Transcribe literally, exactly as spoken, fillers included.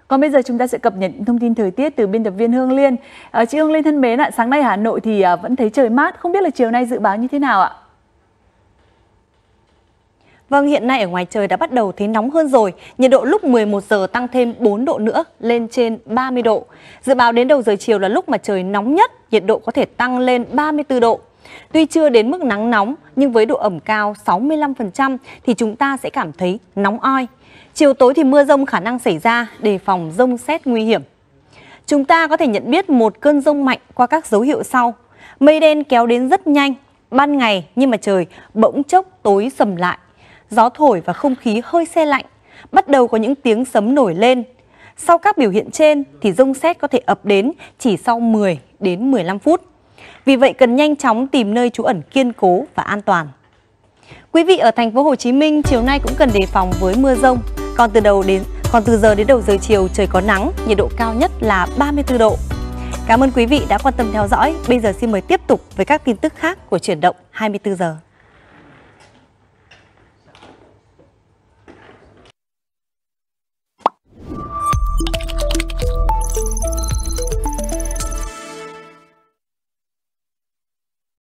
Còn bây giờ chúng ta sẽ cập nhật những thông tin thời tiết từ biên tập viên Hương Liên. À, chị Hương Liên thân mến ạ, sáng nay Hà Nội thì à, vẫn thấy trời mát, không biết là chiều nay dự báo như thế nào ạ? Vâng, hiện nay ở ngoài trời đã bắt đầu thấy nóng hơn rồi. Nhiệt độ lúc mười một giờ tăng thêm bốn độ nữa, lên trên ba mươi độ. Dự báo đến đầu giờ chiều là lúc mà trời nóng nhất, nhiệt độ có thể tăng lên ba mươi tư độ. Tuy chưa đến mức nắng nóng, nhưng với độ ẩm cao sáu mươi lăm phần trăm thì chúng ta sẽ cảm thấy nóng oi. Chiều tối thì mưa dông khả năng xảy ra, đề phòng dông sét nguy hiểm. Chúng ta có thể nhận biết một cơn dông mạnh qua các dấu hiệu sau. Mây đen kéo đến rất nhanh, ban ngày nhưng mà trời bỗng chốc tối sầm lại. Gió thổi và không khí hơi se lạnh, bắt đầu có những tiếng sấm nổi lên. Sau các biểu hiện trên thì dông sét có thể ập đến chỉ sau mười đến mười lăm phút. Vì vậy cần nhanh chóng tìm nơi trú ẩn kiên cố và an toàn. Quý vị ở thành phố Hồ Chí Minh chiều nay cũng cần đề phòng với mưa dông. Còn từ đầu đến còn từ giờ đến đầu giờ chiều trời có nắng, nhiệt độ cao nhất là ba mươi tư độ. Cảm ơn quý vị đã quan tâm theo dõi. Bây giờ xin mời tiếp tục với các tin tức khác của Chuyển động hai mươi tư giờ.